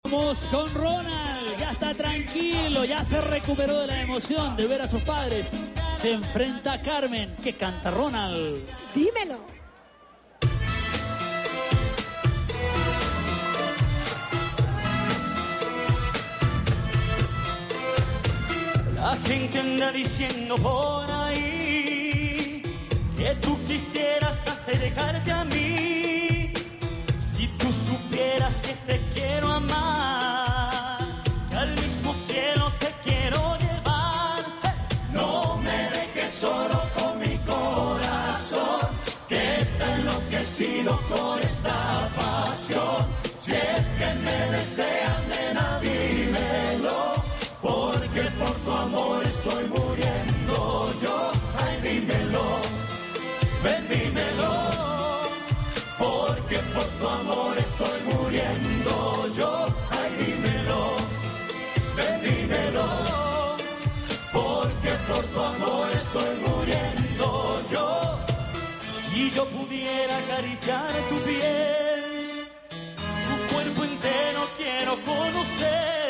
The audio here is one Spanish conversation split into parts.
Vamos con Ronald, ya está tranquilo, ya se recuperó de la emoción de ver a sus padres. Se enfrenta a Carmen, que canta Ronald. Dímelo. La gente anda diciendo por ahí que tú quisieras acercarte a mí. Si tú supieras que te quiero amar, que al mismo cielo te quiero llevar. No me dejes solo con mi corazón, que está enloquecido con esta pasión. Si es que me deseas, nena, dímelo, porque por tu amor estoy muriendo yo. Ay, dímelo, ven, dímelo, porque por tu amor estoy muriendo yo. Ay, dímelo, ven, dímelo, porque por tu amor estoy muriendo yo. Si yo pudiera acariciar tu piel, tu cuerpo entero quiero conocer.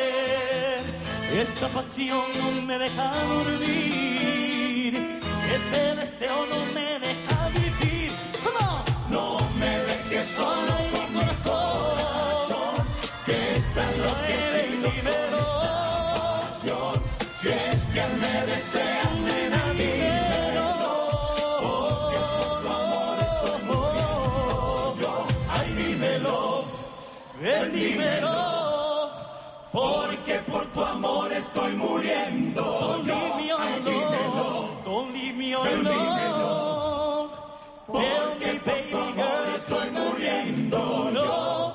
Esta pasión no me deja dormir, este deseo no me deja vivir. No me dejes solo con mi corazón, que está enloquecido con esta pasión. Si es que me deseas, nena, dímelo, porque por tu amor estoy muriendo yo. Ay, dímelo, ven, dímelo, porque por tu amor estoy muriendo yo. Ay, dímelo, don't leave me alone, porque por tu amor estoy muriendo yo.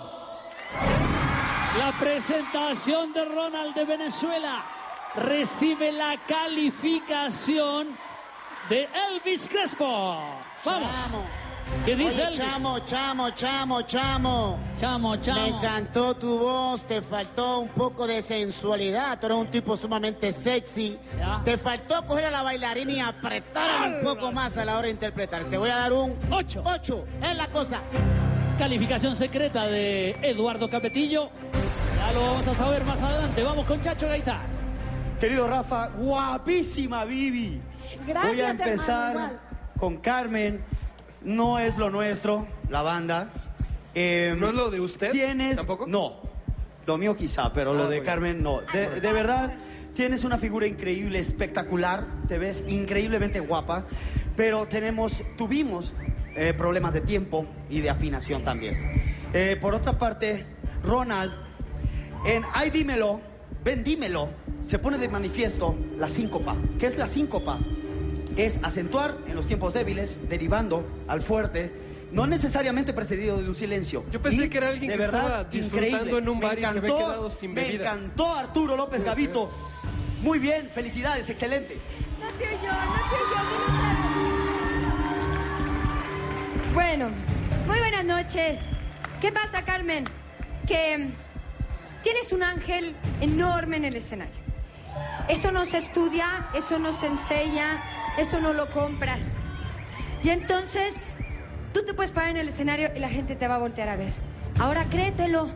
La presentación de Ronald de Venezuela recibe la calificación de Elvis Crespo. Vamos. ¿Qué dice Oye, Elvis? Chamo. Chamo. Me encantó tu voz, te faltó un poco de sensualidad, tú eres un tipo sumamente sexy. Ya. Te faltó coger a la bailarina y apretarla un poco más a la hora de interpretar. Te voy a dar un 8. 8, es la cosa. Calificación secreta de Eduardo Capetillo. Ya lo vamos a saber más adelante. Vamos con Chacho Gaitán. Querido Rafa, guapísima Vivi. Gracias, Voy a hermano, empezar igual. con Carmen. No es lo nuestro, la banda. ¿No es lo de usted? ¿Tienes? ¿Tampoco? No. Lo mío quizá, pero lo de muy Carmen no. De verdad, tienes una figura increíble, espectacular. Te ves increíblemente guapa. Pero tuvimos problemas de tiempo y de afinación también. Por otra parte, Ronald, en Ay, dímelo, ven, dímelo, se pone de manifiesto la síncopa. ¿Qué es la síncopa? Es acentuar en los tiempos débiles, derivando al fuerte, no necesariamente precedido de un silencio. Yo pensé Y, que era alguien de que verdad, estaba disfrutando increíble. en un bar y se había quedado sin Me bebida. encantó Arturo López Gavito. Muy bien, felicidades, excelente. Bueno, muy buenas noches. ¿Qué pasa, Carmen? Que tienes un ángel enorme en el escenario. Eso no se estudia, eso no se enseña, eso no lo compras. Y entonces, tú te puedes parar en el escenario y la gente te va a voltear a ver. Ahora créetelo.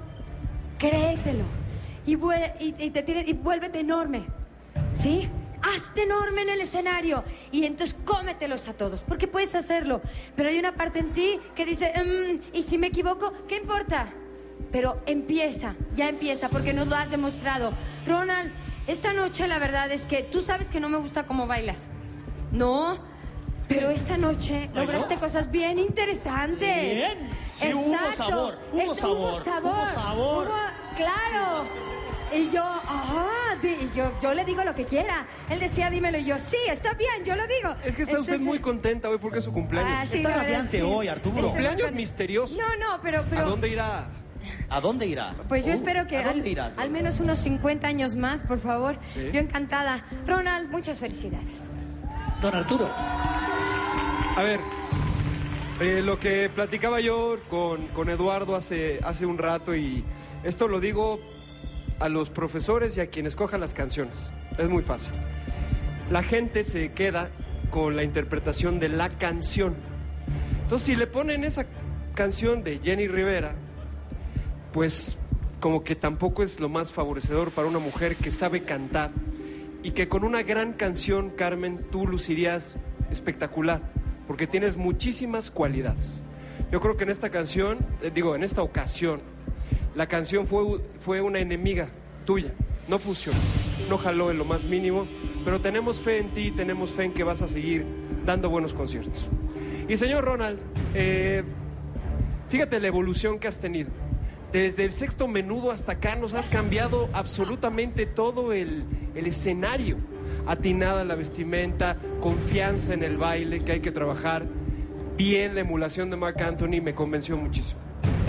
Y vuélvete enorme. ¿Sí? Hazte enorme en el escenario y entonces cómetelos a todos, porque puedes hacerlo. Pero hay una parte en ti que dice, ¿y si me equivoco? ¿Qué importa? Pero ya empieza, porque nos lo has demostrado. Ronald, esta noche la verdad es que tú sabes que no me gusta cómo bailas. No, pero esta noche lograste cosas bien interesantes. Bien. Sí, hubo sabor, hubo sabor. Claro. Y yo le digo lo que quiera. Él decía, dímelo, y yo, sí, está bien, yo lo digo. Es que está usted Entonces, muy contenta hoy porque es su cumpleaños. sí, Está la verdad, radiante sí. hoy, Arturo. Cumpleaños misterioso. No, pero... ¿A dónde irá? ¿A dónde irá? Pues yo espero que ¿A dónde irás? al menos unos 50 años más, por favor. Sí. Yo encantada. Ronald, muchas felicidades. Don Arturo. A ver, lo que platicaba yo con Eduardo hace un rato, y esto lo digo a los profesores y a quienes cojan las canciones. Es muy fácil. La gente se queda con la interpretación de la canción. Entonces, si le ponen esa canción de Jenny Rivera, pues como que tampoco es lo más favorecedor para una mujer que sabe cantar y que con una gran canción, Carmen, tú lucirías espectacular, porque tienes muchísimas cualidades. Yo creo que en esta canción, en esta ocasión, la canción fue una enemiga tuya, no funcionó, no jaló en lo más mínimo, pero tenemos fe en ti, tenemos fe en que vas a seguir dando buenos conciertos. Y señor Ronald, fíjate la evolución que has tenido. Desde el Sexto Menudo hasta acá nos has cambiado absolutamente todo el escenario. Atinada la vestimenta, confianza en el baile, que hay que trabajar. Bien, la emulación de Marc Anthony me convenció muchísimo.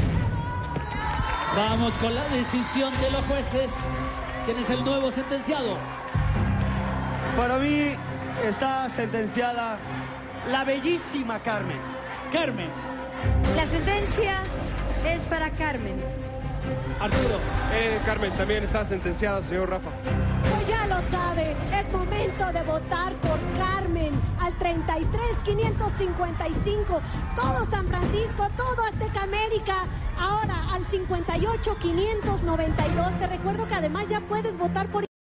Vamos con la decisión de los jueces. ¿Quién es el nuevo sentenciado? Para mí está sentenciada la bellísima Carmen. Carmen. La sentencia es para Carmen. Arturo. Carmen, también está sentenciada, señor Rafa. Pues ya lo sabe, es momento de votar por Carmen al 33-555, todo San Francisco, todo Azteca América, ahora al 58-592. Te recuerdo que además ya puedes votar por